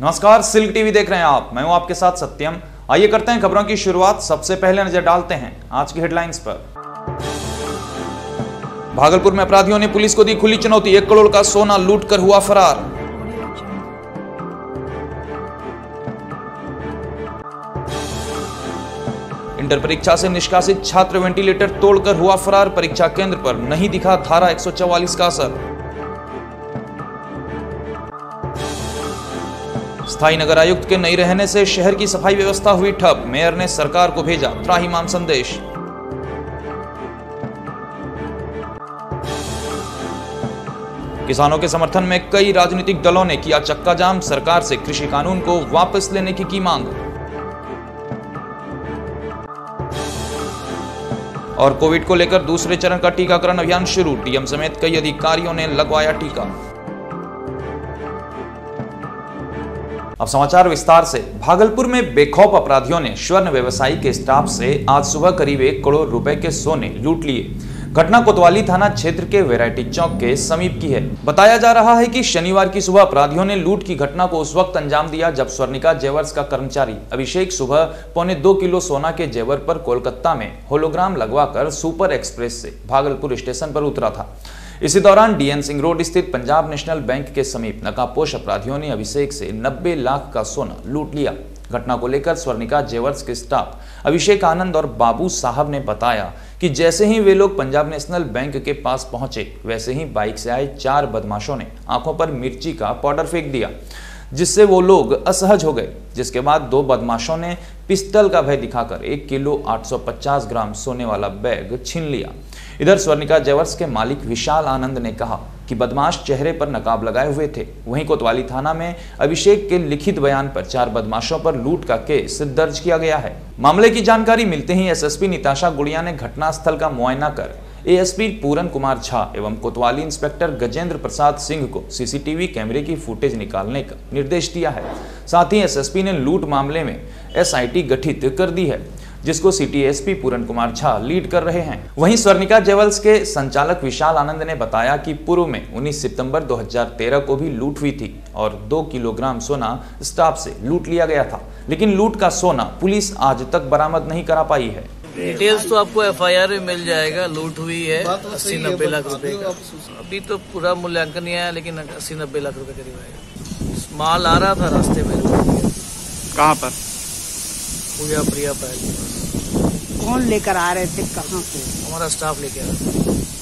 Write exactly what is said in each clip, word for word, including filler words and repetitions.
नमस्कार, silk TV देख रहे हैं आप। मैं हूं आपके साथ सत्यम। आइए करते हैं खबरों की शुरुआत। सबसे पहले नजर डालते हैं आज की हेडलाइंस पर। भागलपुर में अपराधियों ने पुलिस को दी खुली चुनौती, एक करोड़ का सोना लूट कर हुआ फरार। इंटर परीक्षा से निष्कासित छात्र वेंटिलेटर तोड़कर हुआ फरार, परीक्षा केंद्र पर नहीं दिखा धारा एक सौ चौवालीस का असर। स्थायी नगर आयुक्त के नहीं रहने से शहर की सफाई व्यवस्था हुई ठप, मेयर ने सरकार को भेजा त्राहिमाम संदेश। किसानों के समर्थन में कई राजनीतिक दलों ने किया चक्का जाम, सरकार से कृषि कानून को वापस लेने की की मांग। और कोविड को लेकर दूसरे चरण का टीकाकरण अभियान शुरू, डीएम समेत कई अधिकारियों ने लगवाया टीका। अब समाचार विस्तार से। भागलपुर में बेखौफ अपराधियों ने स्वर्ण व्यवसायी के स्टाफ से आज सुबह करीब एक करोड़ रुपए के सोने लूट लिए। घटना कोतवाली थाना क्षेत्र के वैरायटी चौक के समीप की है। बताया जा रहा है कि शनिवार की सुबह अपराधियों ने लूट की घटना को उस वक्त अंजाम दिया जब स्वर्णिका जेवर्स का कर्मचारी अभिषेक सुबह पौने दो किलो सोना के जेवर पर कोलकाता में होलोग्राम लगवाकर सुपर एक्सप्रेस से भागलपुर स्टेशन पर उतरा था। इसी दौरान डीएन सिंह रोड स्थित पंजाब नेशनल बैंक के समीप नकाबपोश अपराधियों ने अभिषेक से नब्बे लाख का सोना लूट लिया। घटना को लेकर स्वर्णिका जेवर्स के स्टाफ अभिषेक आनंद और बाबू साहब ने बताया कि जैसे ही वे लोग पंजाब नेशनल बैंक के पास पहुंचे, वैसे ही बाइक से आए चार बदमाशों ने आंखों पर मिर्ची का पाउडर फेंक दिया, जिससे वो लोग असहज हो गए। जिसके बाद दो बदमाशों ने पिस्टल का भय दिखाकर एक किलो आठ सौ पचास ग्राम सोने वाला बैग छीन लिया। इधर स्वर्णिका जेवर्स के मालिक विशाल आनंद ने कहा कि बदमाश चेहरे पर नकाब लगाए हुए थे। वहीं कोतवाली थाना में अभिषेक के लिखित बयान पर चार बदमाशों पर लूट का केस दर्ज किया गया है। मामले की जानकारी मिलते ही एसएसपी निताशा गुड़िया ने घटनास्थल का मुआयना कर एएसपी पूरन कुमार झा एवं कोतवाली इंस्पेक्टर गजेंद्र प्रसाद सिंह को सीसीटीवी कैमरे की फुटेज निकालने का निर्देश दिया है। साथ ही एसएसपी ने लूट मामले में एसआईटी गठित कर दी है, जिसको city SP Puran Kumar Jha lead कर रहे हैं। वहीं स्वर्णिका जेवर्स के संचालक विशाल आनंद ने बताया कि पूर्व में उन्नीस सितंबर दो हज़ार तेरह को भी लूट हुई थी और दो किलोग्राम सोना स्टाफ से लूट लिया गया था, लेकिन लूट का सोना पुलिस आज तक बरामद नहीं करा पाई है। डिटेल्स तो आपको एफआईआर में मिल जाएगा। लूट हुई है अस्सी नब्बे लाख रुपए का। अभी तो पूरा मूल्यांकन नहीं आया, लेकिन अस्सी नब्बे लाख रुपए करीब आएगा। माल आ रहा था रास्ते में। कहाँ पर? पूजा प्रिया पैल। कौन लेकर आ रहे थे, कहाँ से? हमारा स्टाफ लेके आ रहा था।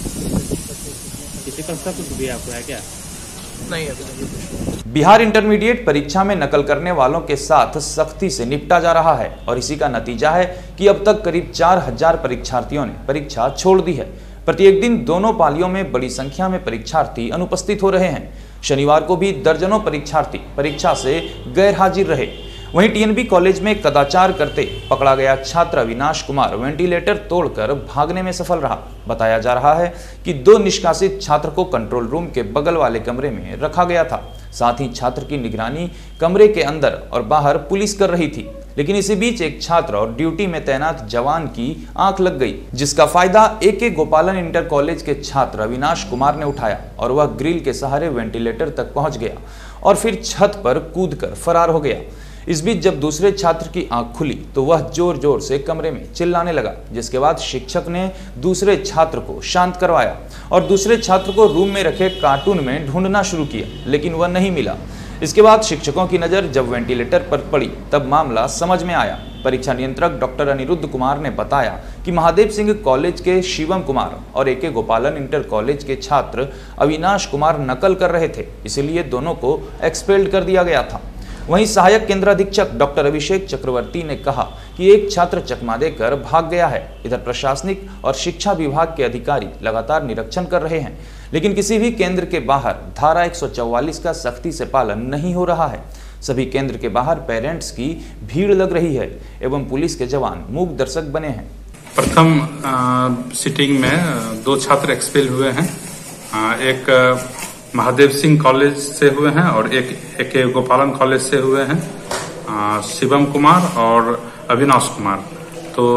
किसी पर शक भी आपको है क्या? नहीं, अभी नहीं। बिहार इंटरमीडिएट परीक्षा में नकल करने वालों के साथ सख्ती से निपटा जा रहा है और इसी का नतीजा है कि अब तक करीब चार हजार परीक्षार्थियों ने परीक्षा छोड़ दी है। प्रत्येक दिन दोनों पालियों में बड़ी संख्या में परीक्षार्थी अनुपस्थित हो रहे हैं। शनिवार को भी दर्जनों परीक्षार्थी परीक्षा से गैर हाजिर रहे। वहीं टीएनबी कॉलेज में कदाचार करते पकड़ा गया छात्र अविनाश कुमार वेंटिलेटर तोड़कर भागने में सफल रहा। बताया जा रहा है कि दो निष्कासित छात्र को कंट्रोल रूम के बगल वाले कमरे में रखा गया था। साथ ही छात्र की निगरानी कमरे के अंदर और बाहर पुलिस कर रही थी, लेकिन इसी बीच एक छात्र और ड्यूटी में तैनात जवान की आंख लग गई, जिसका फायदा एके गोपालन इंटर कॉलेज के छात्र अविनाश कुमार ने उठाया और वह ग्रिल के सहारे वेंटिलेटर तक पहुंच गया और फिर छत पर कूदकर फरार हो गया। इस बीच जब दूसरे छात्र की आंख खुली तो वह जोर जोर से कमरे में चिल्लाने लगा, जिसके बाद शिक्षक ने दूसरे छात्र को शांत करवाया और दूसरे छात्र को रूम में रखे कार्टून में ढूंढना शुरू किया, लेकिन वह नहीं मिला। इसके बाद शिक्षकों की नज़र जब वेंटिलेटर पर पड़ी तब मामला समझ में आया। परीक्षा नियंत्रक डॉक्टर अनिरुद्ध कुमार ने बताया कि महादेव सिंह कॉलेज के शिवम कुमार और एके गोपालन इंटर कॉलेज के छात्र अविनाश कुमार नकल कर रहे थे, इसलिए दोनों को एक्सपेल्ड कर दिया गया था। वहीं सहायक केंद्र अधीक्षक डॉक्टर अभिषेक चक्रवर्ती ने कहा कि एक छात्र चकमा देकर भाग गया है। इधर प्रशासनिक और शिक्षा विभाग के अधिकारी लगातार निरीक्षण कर रहे हैं, लेकिन किसी भी केंद्र के बाहर धारा एक सौ चौवालीस का सख्ती से पालन नहीं हो रहा है। सभी केंद्र के बाहर पेरेंट्स की भीड़ लग रही है एवं पुलिस के जवान मूक दर्शक बने हैं। प्रथम आ, सिटिंग में दो छात्र एक्सपेल हुए हैं। आ, एक महादेव सिंह कॉलेज से हुए हैं और एक एक गोपालन कॉलेज से हुए हैं, आ, शिवम कुमार और अविनाश कुमार। तो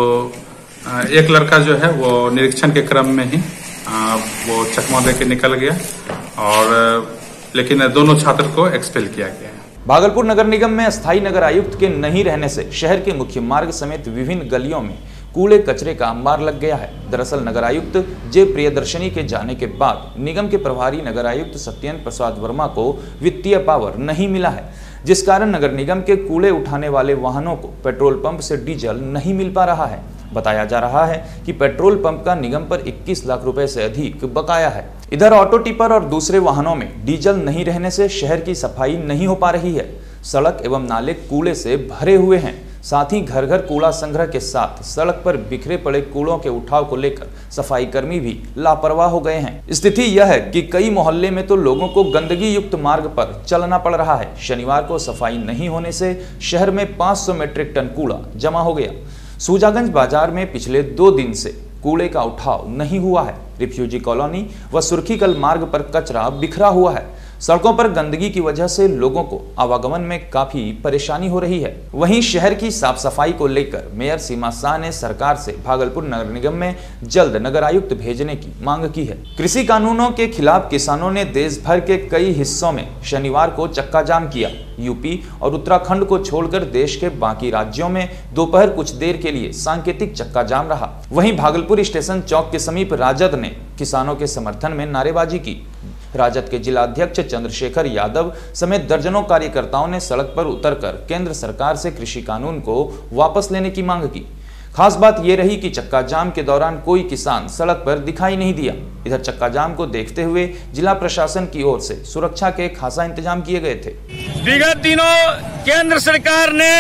आ, एक लड़का जो है वो निरीक्षण के क्रम में ही आ, वो चकमा दे के निकल गया और लेकिन दोनों छात्र को एक्सपेल किया गया है। भागलपुर नगर निगम में अस्थायी नगर आयुक्त के नहीं रहने से शहर के मुख्य मार्ग समेत विभिन्न गलियों में कूड़े कचरे का अंबार लग गया है। दरअसल नगर आयुक्त जे प्रियदर्शनी के जाने के बाद निगम के प्रभारी नगर आयुक्त सत्येंद्र प्रसाद वर्मा को वित्तीय पावर नहीं मिला है, जिस कारण नगर निगम के कूड़े उठाने वाले वाहनों को पेट्रोल पंप से डीजल नहीं मिल पा रहा है। बताया जा रहा है कि पेट्रोल पंप का निगम पर इक्कीस लाख रुपए से अधिक बकाया है। इधर ऑटो टिपर और दूसरे वाहनों में डीजल नहीं रहने से शहर की सफाई नहीं हो पा रही है। सड़क एवं नाले कूड़े से भरे हुए हैं। साथ ही घर घर कूड़ा संग्रह के साथ सड़क पर बिखरे पड़े कूड़ों के उठाव को लेकर सफाई कर्मी भी लापरवाह हो गए हैं। स्थिति यह है कि कई मोहल्ले में तो लोगों को गंदगी युक्त मार्ग पर चलना पड़ रहा है। शनिवार को सफाई नहीं होने से शहर में पाँच सौ मीट्रिक टन कूड़ा जमा हो गया। सूजागंज बाजार में पिछले दो दिन से कूड़े का उठाव नहीं हुआ है। रिफ्यूजी कॉलोनी व सुर्खीकल मार्ग पर कचरा बिखरा हुआ है। सड़कों पर गंदगी की वजह से लोगों को आवागमन में काफी परेशानी हो रही है। वहीं शहर की साफ सफाई को लेकर मेयर सीमा शाह ने सरकार से भागलपुर नगर निगम में जल्द नगर आयुक्त भेजने की मांग की है। कृषि कानूनों के खिलाफ किसानों ने देश भर के कई हिस्सों में शनिवार को चक्का जाम किया। यूपी और उत्तराखंड को छोड़कर देश के बाकी राज्यों में दोपहर कुछ देर के लिए सांकेतिक चक्का जाम रहा। वहीं भागलपुर स्टेशन चौक के समीप राजद ने किसानों के समर्थन में नारेबाजी की। राजद के जिला अध्यक्ष चंद्रशेखर यादव समेत दर्जनों कार्यकर्ताओं ने सड़क पर उतरकर केंद्र सरकार से कृषि कानून को वापस लेने की मांग की। खास बात यह रही कि चक्का जाम के दौरान कोई किसान सड़क पर दिखाई नहीं दिया। इधर चक्का जाम को देखते हुए जिला प्रशासन की ओर से सुरक्षा के खासा इंतजाम किए गए थे। विगत दिनों केंद्र सरकार ने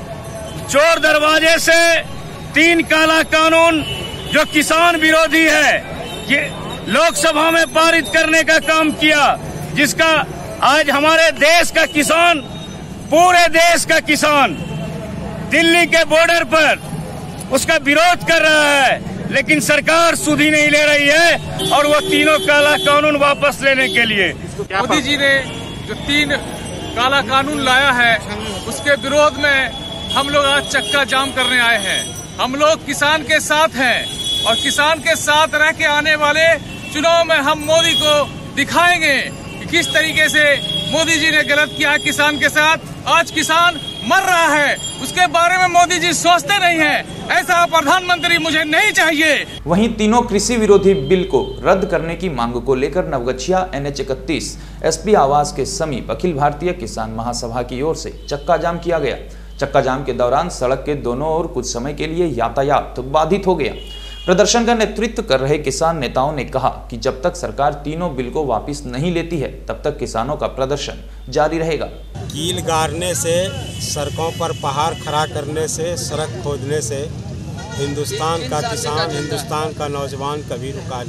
चोर दरवाजे से तीन काला कानून जो किसान विरोधी है ये लोकसभा में पारित करने का काम किया, जिसका आज हमारे देश का किसान, पूरे देश का किसान दिल्ली के बॉर्डर पर उसका विरोध कर रहा है, लेकिन सरकार सुधि नहीं ले रही है और वो तीनों काला कानून वापस लेने के लिए मोदी जी ने जो तीन काला कानून लाया है उसके विरोध में हम लोग आज चक्का जाम करने आए हैं। हम लोग किसान के साथ हैं और किसान के साथ रह के आने वाले चुनाव में हम मोदी को दिखाएंगे कि किस तरीके से मोदी जी ने गलत किया किसान के साथ। आज किसान मर रहा है, उसके बारे में मोदी जी सोचते नहीं हैं। ऐसा प्रधानमंत्री मुझे नहीं चाहिए। वहीं तीनों कृषि विरोधी बिल को रद्द करने की मांग को लेकर नवगछिया एन एच इकतीस एसपी आवास के समीप अखिल भारतीय किसान महासभा की ओर से चक्का जाम किया गया। चक्का जाम के दौरान सड़क के दोनों ओर कुछ समय के लिए यातायात बाधित हो गया। प्रदर्शन का नेतृत्व कर रहे किसान नेताओं ने कहा कि जब तक सरकार तीनों बिल को वापस नहीं लेती है तब तक किसानों का प्रदर्शन जारी रहेगा। कील गाड़ने से, सड़कों पर पहाड़ खड़ा करने से, सड़क खोदने से हिंदुस्तान का किसान, हिंदुस्तान का नौजवान कभी रुका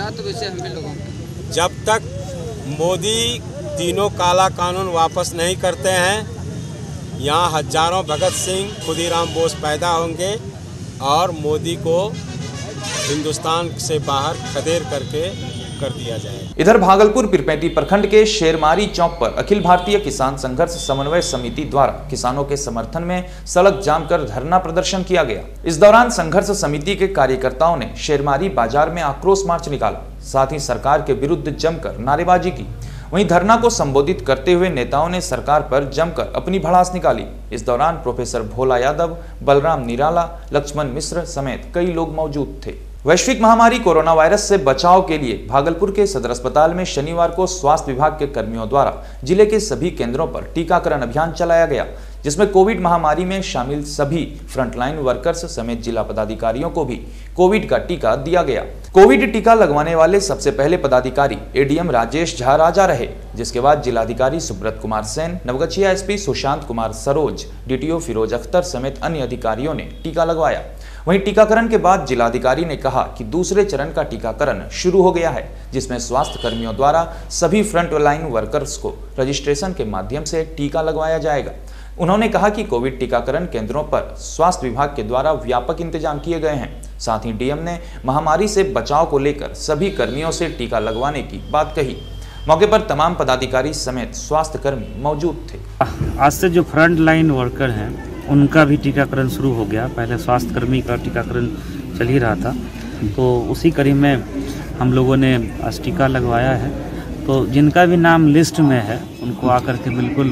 नहीं। जब तक मोदी तीनों काला कानून वापस नहीं करते हैं, यहाँ हजारों भगत सिंह, खुदीराम बोस पैदा होंगे और मोदी को हिंदुस्तान से बाहर खदेड़ करके कर दिया जाए। इधर भागलपुर पिरपैंती प्रखंड के शेरमारी चौक पर अखिल भारतीय किसान संघर्ष समन्वय समिति द्वारा किसानों के समर्थन में सड़क जाम कर धरना प्रदर्शन किया गया। इस दौरान संघर्ष समिति के कार्यकर्ताओं ने शेरमारी बाजार में आक्रोश मार्च निकाला, साथ ही सरकार के विरुद्ध जमकर नारेबाजी की। वहीं धरना को संबोधित करते हुए नेताओं ने सरकार पर जमकर अपनी भड़ास निकाली। इस दौरान प्रोफेसर भोला यादव, बलराम निराला, लक्ष्मण मिश्र समेत कई लोग मौजूद थे। वैश्विक महामारी कोरोना वायरस से बचाव के लिए भागलपुर के सदर अस्पताल में शनिवार को स्वास्थ्य विभाग के कर्मियों द्वारा जिले के सभी केंद्रों पर टीकाकरण अभियान चलाया गया, जिसमें कोविड महामारी में शामिल सभी फ्रंटलाइन वर्कर्स समेत जिला पदाधिकारियों को भी कोविड का टीका दिया गया। कोविड टीका लगवाने वाले सबसे पहले पदाधिकारी एडीएम राजेश झा राजा रहे, जिसके बाद जिलाधिकारी सुब्रत कुमार सेन, नवगछिया एसपी सुशांत कुमार सरोज, डीटीओ फिरोज अख्तर समेत अन्य अधिकारियों ने टीका लगवाया। वहीं टीकाकरण के बाद जिलाधिकारी ने कहा कि दूसरे चरण का टीकाकरण शुरू हो गया है, जिसमें स्वास्थ्य कर्मियों द्वारा सभी फ्रंट लाइन वर्कर्स को रजिस्ट्रेशन के माध्यम से टीका लगवाया जाएगा। उन्होंने कहा कि कोविड टीकाकरण केंद्रों पर स्वास्थ्य विभाग के द्वारा व्यापक इंतजाम किए गए हैं। साथ ही डीएम ने महामारी से बचाव को लेकर सभी कर्मियों से टीका लगवाने की बात कही। मौके पर तमाम पदाधिकारी समेत स्वास्थ्य कर्मी मौजूद थे। आज से जो फ्रंट लाइन वर्कर हैं उनका भी टीकाकरण शुरू हो गया। पहले स्वास्थ्य कर्मी का टीकाकरण चल ही रहा था, तो उसी कड़ी में हम लोगों ने आज टीका लगवाया है। तो जिनका भी नाम लिस्ट में है उनको आकर के बिल्कुल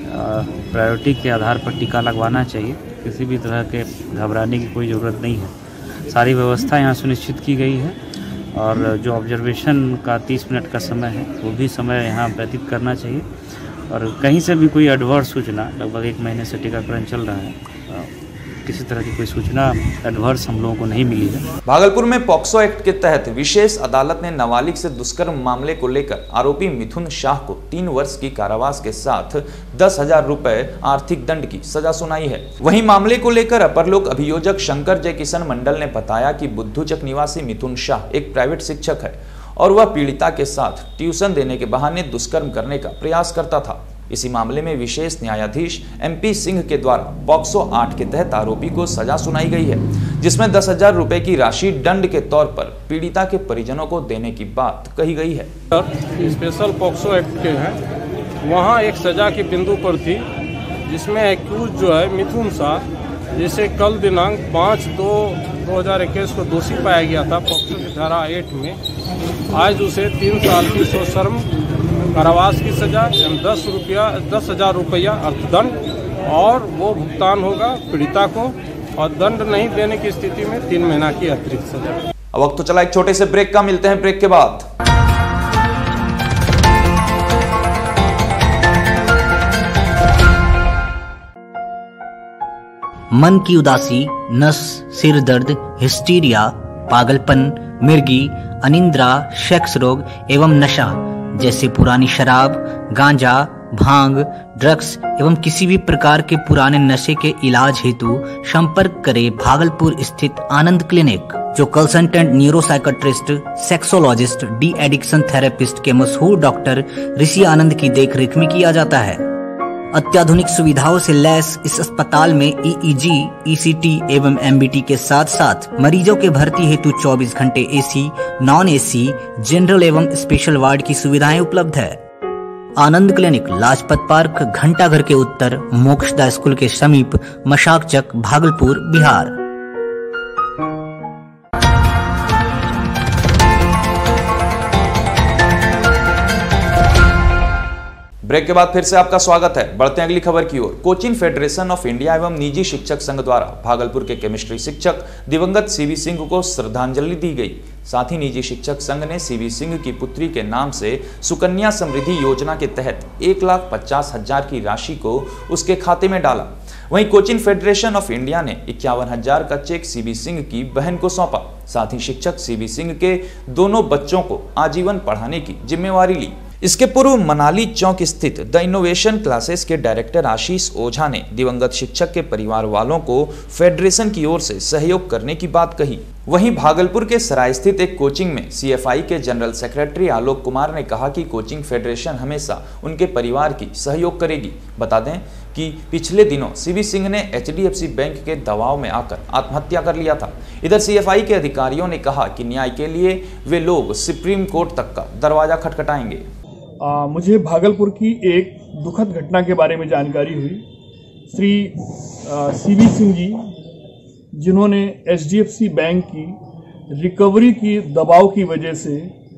प्रायोरिटी के आधार पर टीका लगवाना चाहिए। किसी भी तरह के घबराने की कोई ज़रूरत नहीं है। सारी व्यवस्था यहाँ सुनिश्चित की गई है और जो ऑब्जर्वेशन का तीस मिनट का समय है वो भी समय यहाँ व्यतीत करना चाहिए। और कहीं से भी कोई एडवर्स सूचना, लगभग एक महीने से टीकाकरण चल रहा है, किसी तरह की कोई सूचना एडवर्स हम लोगों को नहीं मिली है। भागलपुर में पॉक्सो एक्ट के तहत विशेष अदालत ने नाबालिग से दुष्कर्म मामले को लेकर आरोपी मिथुन शाह को तीन वर्ष की कारावास के साथ दस हजार रुपए आर्थिक दंड की सजा सुनाई है। वहीं मामले को लेकर अपर लोक अभियोजक शंकर जय किशन मंडल ने बताया कि बुद्धूचक निवासी मिथुन शाह एक प्राइवेट शिक्षक है और वह पीड़िता के साथ ट्यूशन देने के बहाने दुष्कर्म करने का प्रयास करता था। इसी मामले में विशेष न्यायाधीश एमपी सिंह के द्वारा पॉक्सो आठ के तहत आरोपी को सजा सुनाई गई है, जिसमें दस हजार रुपए की राशि दंड के तौर पर पीड़िता के परिजनों को देने की बात कही गई है। स्पेशल पॉक्सो एक्ट के हैं, वहाँ एक सजा के बिंदु पर थी, जिसमें एक्यूज जो है मिथुन शाह, जैसे कल दिनांक पाँच दो दो हजार इक्कीस को दोषी पाया गया था पॉक्सो की धारा आठ में, आज उसे तीन साल की सश्रम कारावास की सजा, दस रुपया दस हजार रुपया अर्थदंड और वो भुगतान होगा पीड़िता को, और दंड नहीं देने की स्थिति में तीन महीना की अतिरिक्त सजा। अब वक्त तो चला एक छोटे से ब्रेक का, मिलते हैं ब्रेक के बाद। मन की उदासी, नस, सिर दर्द, हिस्टीरिया, पागलपन, मिर्गी, अनिद्रा, सेक्स रोग एवं नशा जैसे पुरानी शराब, गांजा, भांग, ड्रग्स एवं किसी भी प्रकार के पुराने नशे के इलाज हेतु संपर्क करें भागलपुर स्थित आनंद क्लिनिक, जो consultant neuropsychiatrist, sexologist, de addiction therapist के मशहूर डॉक्टर ऋषि आनंद की देखरेख में किया जाता है। अत्याधुनिक सुविधाओं से लैस इस अस्पताल में ईईजी, ईसीटी एवं एमबीटी के साथ साथ मरीजों के भर्ती हेतु चौबीस घंटे एसी, नॉन एसी, जनरल एवं स्पेशल वार्ड की सुविधाएं उपलब्ध है। आनंद क्लिनिक लाजपत पार्क, घंटा घर के उत्तर, मोक्षदा स्कूल के समीप, मशाक चक, भागलपुर, बिहार। ब्रेक के बाद फिर से आपका स्वागत है। बढ़ते हैं अगली खबर की ओर। कोचिंग फेडरेशन ऑफ इंडिया एवं निजी शिक्षक संघ द्वारा भागलपुर के केमिस्ट्री शिक्षक दिवंगत सीवी सिंह को श्रद्धांजलि दी गई। साथ ही निजी शिक्षक संघ ने सीवी सिंह की पुत्री के नाम से सुकन्या समृद्धि योजना के तहत एक लाख पचास हजार की राशि को उसके खाते में डाला। वहीं कोचिंग फेडरेशन ऑफ इंडिया ने इक्यावन हजार का चेक सीवी सिंह की बहन को सौंपा। साथ ही शिक्षक सीवी सिंह के दोनों बच्चों को आजीवन पढ़ाने की जिम्मेवारी ली। इसके पूर्व मनाली चौक स्थित द इनोवेशन क्लासेस के डायरेक्टर आशीष ओझा ने दिवंगत शिक्षक के परिवार वालों को फेडरेशन की ओर से सहयोग करने की बात कही। वहीं भागलपुर के सराय स्थित एक कोचिंग में सीएफआई के जनरल सेक्रेटरी आलोक कुमार ने कहा कि कोचिंग फेडरेशन हमेशा उनके परिवार की सहयोग करेगी। बता दें कि पिछले दिनों सीवी सिंह ने एचडीएफसी बैंक के दबाव में आकर आत्महत्या कर लिया था। इधर सीएफआई के अधिकारियों ने कहा कि न्याय के लिए वे लोग सुप्रीम कोर्ट तक का दरवाजा खटखटाएंगे। आ, मुझे भागलपुर की एक दुखद घटना के बारे में जानकारी हुई। श्री सीवी सिंह जी, जिन्होंने एचडीएफसी बैंक की रिकवरी की दबाव की वजह से,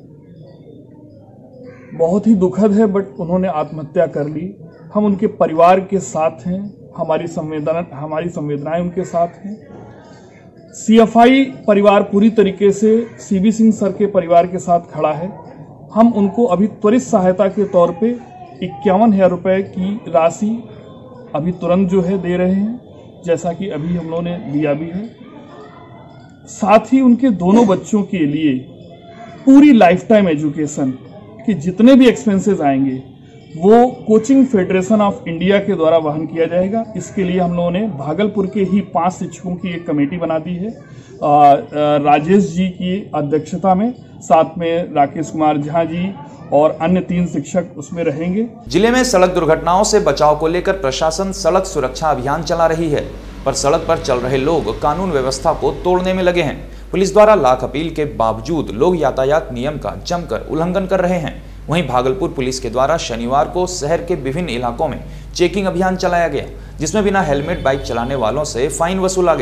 बहुत ही दुखद है, बट उन्होंने आत्महत्या कर ली। हम उनके परिवार के साथ हैं, हमारी संवेदना हमारी संवेदनाएं उनके साथ हैं। सीएफआई परिवार पूरी तरीके से सीवी सिंह सर के परिवार के साथ खड़ा है। हम उनको अभी त्वरित सहायता के तौर पे इक्यावन हजार रुपए की राशि अभी तुरंत जो है दे रहे हैं, जैसा कि अभी हम लोगों ने दिया भी है। साथ ही उनके दोनों बच्चों के लिए पूरी लाइफ टाइम एजुकेशन के जितने भी एक्सपेंसेस आएंगे वो कोचिंग फेडरेशन ऑफ इंडिया के द्वारा वहन किया जाएगा। इसके लिए हम लोगों ने भागलपुर के ही पांच शिक्षकों की एक कमेटी बना दी है, आ, आ, राजेश जी की अध्यक्षता में, साथ में राकेश कुमार झा जी और अन्य तीन शिक्षक उसमें रहेंगे। जिले में सड़क दुर्घटनाओं से बचाव को लेकर प्रशासन सड़क सुरक्षा अभियान चला रही है, पर सड़क पर चल रहे लोग कानून व्यवस्था को तोड़ने में लगे हैं। पुलिस द्वारा लाख अपील के बावजूद लोग यातायात नियम का जमकर उल्लंघन कर रहे हैं। वहीं भागलपुर पुलिस के द्वारा शनिवार को शहर के विभिन्न इलाकों में चेकिंग अभियान चलाया गया, जिसमें बिना हेलमेट बाइक चलाने वालों से फाइन वसूला गया।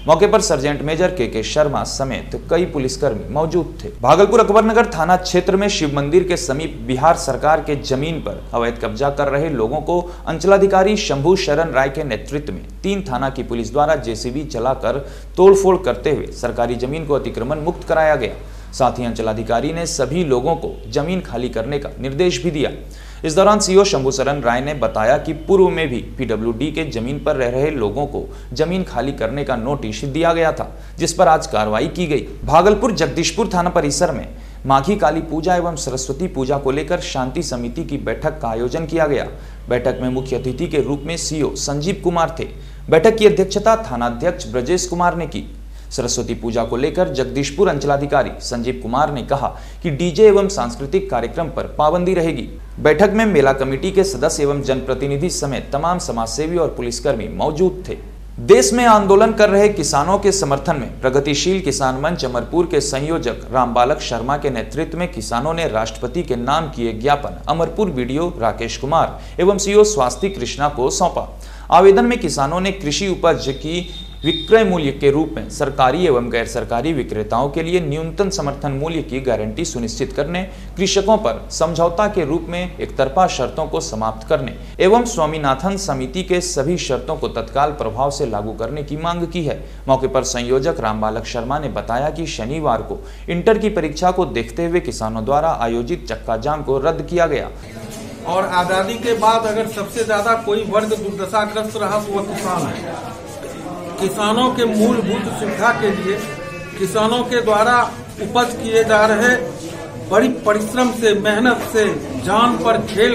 मौके पर सर्जेंट मेजर के के शर्मा समेत कई पुलिसकर्मी मौजूद थे। भागलपुर अकबरनगर थाना क्षेत्र में शिव मंदिर के समीप बिहार सरकार के जमीन पर अवैध कब्जा कर रहे लोगों को अंचलाधिकारी शंभू शरण राय के नेतृत्व में तीन थाना की पुलिस द्वारा जेसीबी चलाकर तोड़फोड़ करते हुए सरकारी जमीन को अतिक्रमण मुक्त कराया गया। साथ ही अंचलाधिकारी ने सभी लोगों को जमीन खाली करने का निर्देश भी दिया। इस दौरान सीओ शंभू शरण राय ने बताया कि पूर्व में भी पीडब्ल्यूडी के जमीन पर रह रहे लोगों को जमीन खाली करने का नोटिस दिया गया था, जिस पर आज कार्रवाई की गई। भागलपुर जगदीशपुर थाना परिसर में माघी काली पूजा एवं सरस्वती पूजा को लेकर शांति समिति की बैठक का आयोजन किया गया। बैठक में मुख्य अतिथि के रूप में सीओ संजीव कुमार थे। बैठक की अध्यक्षता थानाध्यक्ष ब्रजेश कुमार ने की। सरस्वती पूजा को लेकर जगदीशपुर अंचलाधिकारी संजीव कुमार ने कहा कि डीजे एवं सांस्कृतिक कार्यक्रम पर पाबंदी रहेगी। बैठक में मेला कमेटी के सदस्य एवं जनप्रतिनिधि समेत तमाम समाजसेवी और पुलिसकर्मी मौजूद थे। देश में आंदोलन कर रहे किसानों के समर्थन में प्रगतिशील किसान मंच अमरपुर के संयोजक रामबालक शर्मा के नेतृत्व में किसानों ने राष्ट्रपति के नाम किए ज्ञापन अमरपुर वीडियो राकेश कुमार एवं सीओ स्वास्ति कृष्णा को सौंपा। आवेदन में किसानों ने कृषि उपज की विक्रय मूल्य के रूप में सरकारी एवं गैर सरकारी विक्रेताओं के लिए न्यूनतम समर्थन मूल्य की गारंटी सुनिश्चित करने, कृषकों पर समझौता के रूप में एकतरफा शर्तों को समाप्त करने एवं स्वामीनाथन समिति के सभी शर्तों को तत्काल प्रभाव से लागू करने की मांग की है। मौके पर संयोजक रामबालक शर्मा ने बताया कि शनिवार को इंटर की परीक्षा को देखते हुए किसानों द्वारा आयोजित चक्का जाम को रद्द किया गया। और आजादी के बाद अगर सबसे ज्यादा कोई वर्ग दुर्दशाग्रस्त रहा तो वह किसान है। किसानों के मूलभूत सुविधा के लिए किसानों के द्वारा उपज किए जा रहे बड़ी परिश्रम से, मेहनत से, जान पर खेल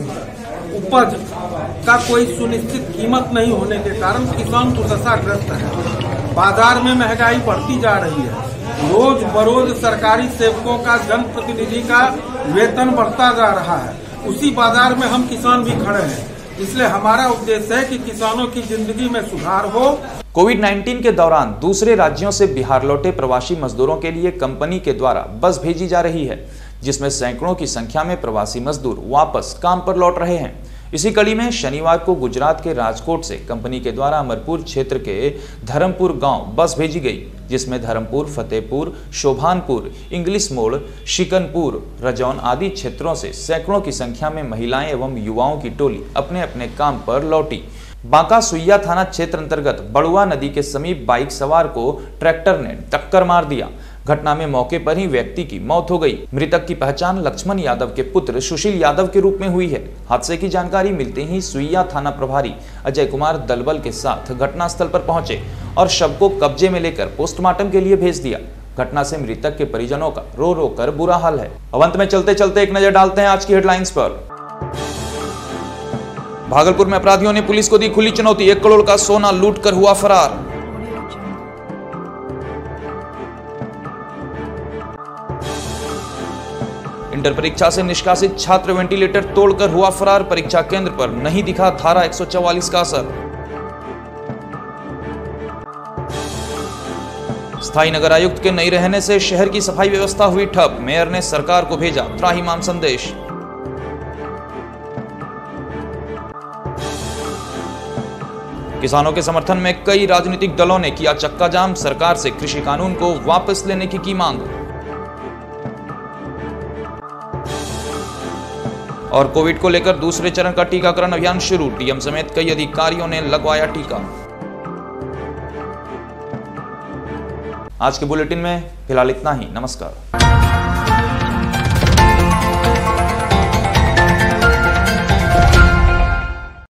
उपज का कोई सुनिश्चित कीमत नहीं होने के कारण किसान दुर्दशाग्रस्त है। बाजार में महंगाई बढ़ती जा रही है। रोज बरोज सरकारी सेवकों का, जनप्रतिनिधि का वेतन बढ़ता जा रहा है। उसी बाजार में हम किसान भी खड़े हैं। इसलिए हमारा उद्देश्य है कि किसानों की जिंदगी में सुधार हो। कोविड उन्नीस के दौरान दूसरे राज्यों से बिहार लौटे प्रवासी मजदूरों के लिए कंपनी के द्वारा बस भेजी जा रही है, जिसमें सैकड़ों की संख्या में प्रवासी मजदूर वापस काम पर लौट रहे हैं। इसी कड़ी में शनिवार को गुजरात के राजकोट से कंपनी के द्वारा अमरपुर क्षेत्र के धर्मपुर गांव बस भेजी गई, जिसमें धर्मपुर, फतेहपुर, शोभानपुर, इंग्लिश मोड़, शिकनपुर, रजौन आदि क्षेत्रों से सैकड़ों की संख्या में महिलाएं एवं युवाओं की टोली अपने अपने काम पर लौटी। बांका सुइया थाना क्षेत्र अंतर्गत बड़ुआ नदी के समीप बाइक सवार को ट्रैक्टर ने टक्कर मार दिया। घटना में मौके पर ही व्यक्ति की मौत हो गई। मृतक की पहचान लक्ष्मण यादव के पुत्र सुशील यादव के रूप में हुई है। हादसे की जानकारी मिलते ही सुइया थाना प्रभारी अजय कुमार दलबल के साथ घटनास्थल पर पहुंचे और शव को कब्जे में लेकर पोस्टमार्टम के लिए भेज दिया। घटना से मृतक के परिजनों का रो रो कर बुरा हाल है। अब अंत में चलते चलते एक नजर डालते हैं आज की हेडलाइंस पर। भागलपुर में अपराधियों ने पुलिस को दी खुली चुनौती, एक करोड़ का सोना लूट कर हुआ फरार। इंटर परीक्षा से निष्कासित छात्र वेंटिलेटर तोड़कर हुआ फरार, परीक्षा केंद्र पर नहीं दिखा धारा एक सौ चौवालीस का असर। स्थायी नगर आयुक्त के नहीं रहने से शहर की सफाई व्यवस्था हुई ठप, मेयर ने सरकार को भेजा त्राहिमाम संदेश। किसानों के समर्थन में कई राजनीतिक दलों ने किया चक्का जाम, सरकार से कृषि कानून को वापस लेने की की मांग। और कोविड को लेकर दूसरे चरण का टीकाकरण अभियान शुरू, डीएम समेत कई अधिकारियों ने लगवाया टीका। आज के बुलेटिन में फिलहाल इतना ही। नमस्कार।